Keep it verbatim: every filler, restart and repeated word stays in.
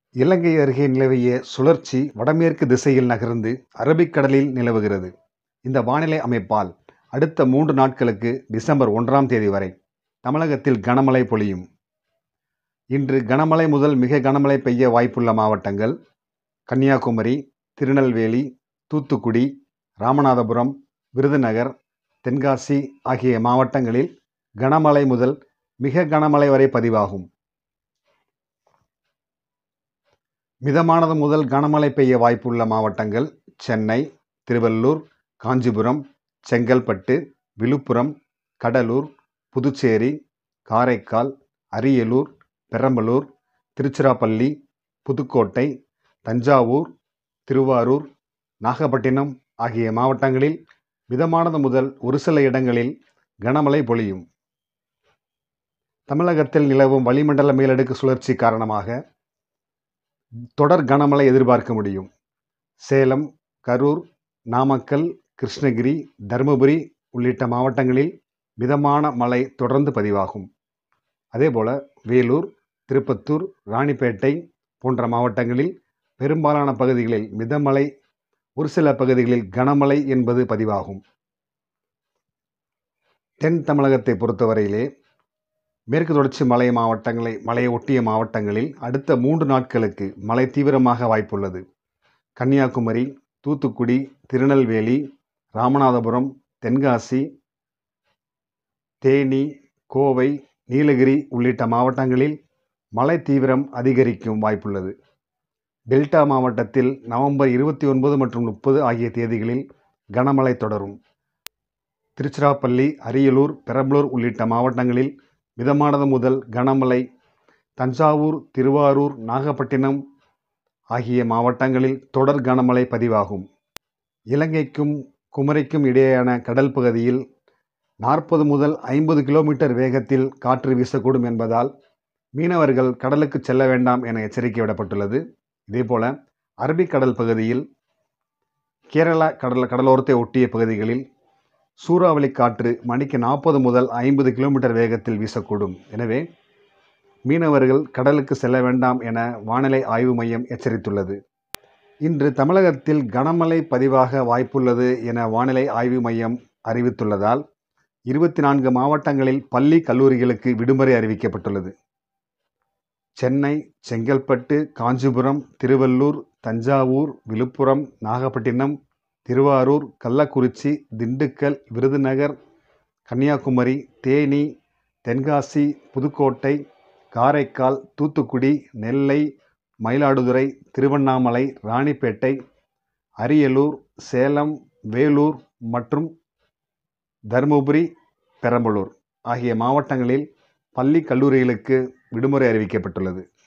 இலங்கை அருகே நிலவிய சுழற்சி வடமேற்கு திசையில் நகர்ந்து அரபிக்கடலில் நிலவுகிறது. இந்த வானிலை அமைப்பால் அடுத்த மூன்று நாட்களுக்கு டிசம்பர் ஒன்றாம் தேதி வரை தமிழகத்தில் கனமழை பொழியும். இன்று கனமழை முதல் மிக கனமழை பெய்ய வாய்ப்புள்ள மாவட்டங்கள் கன்னியாகுமரி, திருநெல்வேலி, தூத்துக்குடி, ராமநாதபுரம், விருதுநகர், தென்காசி ஆகிய மாவட்டங்களில் கனமழை முதல் மிக கனமழை வரை பதிவாகும். மிதமானது முதல் கனமழை பெய்ய வாய்ப்புள்ள மாவட்டங்கள் சென்னை, திருவள்ளூர், காஞ்சிபுரம், செங்கல்பட்டு, விழுப்புரம், கடலூர், புதுச்சேரி, காரைக்கால், அரியலூர், பெரம்பலூர், திருச்சிராப்பள்ளி, புதுக்கோட்டை, தஞ்சாவூர், திருவாரூர், நாகப்பட்டினம் ஆகிய மாவட்டங்களில் மிதமானது முதல் ஒரு சில இடங்களில் கனமழை பொழியும். தமிழகத்தில் நிலவும் வளிமண்டல மேலடுக்கு சுழற்சி காரணமாக தொடர் கனமழை எதிர்பார்க்க முடியும். சேலம், கரூர், நாமக்கல், கிருஷ்ணகிரி, தருமபுரி உள்ளிட்ட மாவட்டங்களில் மிதமான மழை தொடர்ந்து பதிவாகும். அதேபோல வேலூர், திருப்பத்தூர், ராணிப்பேட்டை போன்ற மாவட்டங்களில் பெரும்பாலான பகுதிகளில் மிதமழை, ஒரு சில பகுதிகளில் கனமழை என்பது பதிவாகும். தென் தமிழகத்தை பொறுத்தவரையிலே மேற்கு தொடர்ச்சி மலை மாவட்டங்களை மலையை ஒட்டிய மாவட்டங்களில் அடுத்த மூன்று நாட்களுக்கு மழை தீவிரமாக வாய்ப்புள்ளது. கன்னியாகுமரி, தூத்துக்குடி, திருநெல்வேலி, ராமநாதபுரம், தென்காசி, தேனி, கோவை, நீலகிரி உள்ளிட்ட மாவட்டங்களில் மழை தீவிரம் அதிகரிக்கும் வாய்ப்புள்ளது. டெல்டா மாவட்டத்தில் நவம்பர் இருபத்தி ஒன்பது மற்றும் முப்பது ஆகிய தேதிகளில் கனமழை தொடரும். திருச்சிராப்பள்ளி, அரியலூர், பெரம்பலூர் உள்ளிட்ட மாவட்டங்களில் மிதமானது முதல் கனமழை, தஞ்சாவூர், திருவாரூர், நாகப்பட்டினம் ஆகிய மாவட்டங்களில் தொடர் கனமழை பதிவாகும். இலங்கைக்கும் குமரிக்கும் இடையேயான கடல் பகுதியில் நாற்பது முதல் ஐம்பது கிலோமீட்டர் வேகத்தில் காற்று வீசக்கூடும் என்பதால் மீனவர்கள் கடலுக்கு செல்ல வேண்டாம் என எச்சரிக்கை விடப்பட்டுள்ளது. இதேபோல அரபிக்கடல் பகுதியில் கேரளா கடல் கடலோரத்தை ஒட்டிய பகுதிகளில் சூறாவளி காற்று மணிக்கு நாற்பது முதல் ஐம்பது கிலோமீட்டர் வேகத்தில் வீசக்கூடும். எனவே மீனவர்கள் கடலுக்கு செல்ல வேண்டாம் என வானிலை ஆய்வு மையம் எச்சரித்துள்ளது. இன்று தமிழகத்தில் கனமழை பதிவாக வாய்ப்புள்ளது என வானிலை ஆய்வு மையம் அறிவித்துள்ளதால் இருபத்தி நான்கு மாவட்டங்களில் பள்ளி கல்லூரிகளுக்கு விடுமுறை அறிவிக்கப்பட்டுள்ளது. சென்னை, செங்கல்பட்டு, காஞ்சிபுரம், திருவள்ளூர், தஞ்சாவூர், விழுப்புரம், நாகப்பட்டினம், திருவாரூர், கள்ளக்குறிச்சி, திண்டுக்கல், விருதுநகர், கன்னியாகுமரி, தேனி, தென்காசி, புதுக்கோட்டை, காரைக்கால், தூத்துக்குடி, நெல்லை, மயிலாடுதுறை, திருவண்ணாமலை, ராணிப்பேட்டை, அரியலூர், சேலம், வேலூர் மற்றும் தருமபுரி, பெரம்பலூர் ஆகிய மாவட்டங்களில் பள்ளி கல்லூரிகளுக்கு விடுமுறை அறிவிக்கப்பட்டுள்ளது.